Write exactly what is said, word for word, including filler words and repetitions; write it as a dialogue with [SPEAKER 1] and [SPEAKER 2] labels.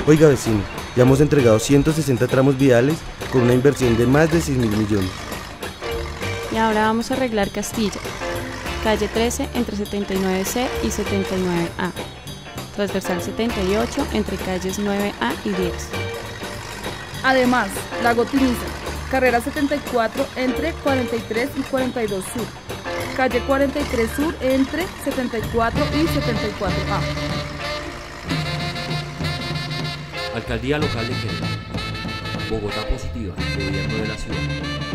[SPEAKER 1] Oiga vecino, ya hemos entregado ciento sesenta tramos viales con una inversión de más de seis mil millones.
[SPEAKER 2] Y ahora vamos a arreglar Castilla, calle trece entre setenta y nueve ce y setenta y nueve a, transversal setenta y ocho entre calles nueve a y diez.
[SPEAKER 3] Además, Lago Tiniza, carrera setenta y cuatro entre cuarenta y tres y cuarenta y dos sur, calle cuarenta y tres sur entre setenta y cuatro y setenta y cuatro a.
[SPEAKER 4] Alcaldía Local de Kennedy. Bogotá Positiva, Gobierno de la Ciudad.